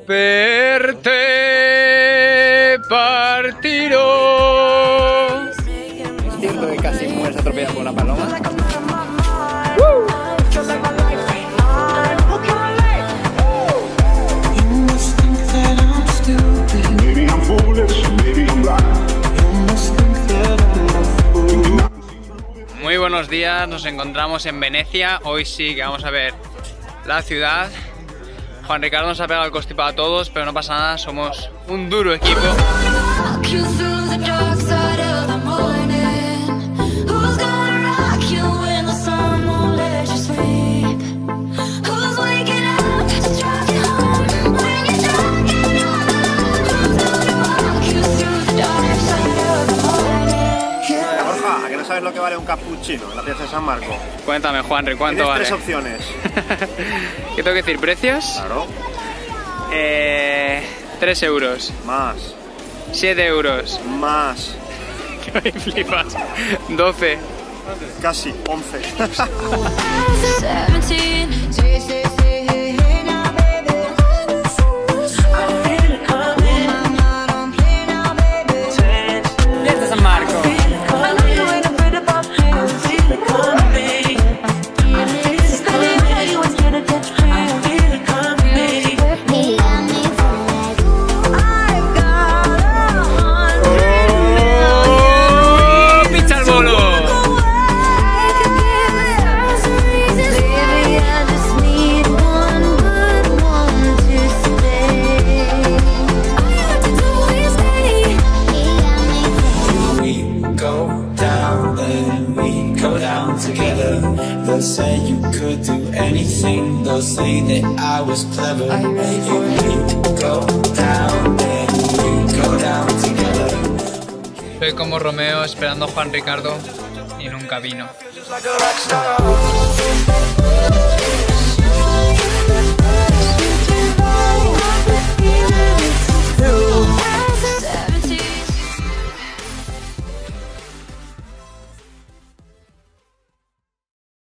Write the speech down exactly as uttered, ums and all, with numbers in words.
verte partiró. ¿Es cierto que casi mueres atropellado por una paloma? Muy buenos días, nos encontramos en Venecia. Hoy sí que vamos a ver la ciudad. Juan Ricardo nos ha pegado el constipado a todos, pero no pasa nada, somos un duro equipo. Borja, ¿a que no sabes lo que vale un cappuccino en la pieza de San Marco? Cuéntame, Juanri, ¿cuánto vale? Tienes tres opciones. ¿Qué tengo que decir? ¿Precios? Claro. Eh, tres euros. Más. siete euros. Más. ¿Qué flipas? doce. Casi. once. Piazza San Marco. They'll say you could do anything. They'll say that I was clever. Are you ready for it? We go down, then we go down together. Soy como Romeo esperando a Juan Ricardo y nunca vino. Just like a rock star.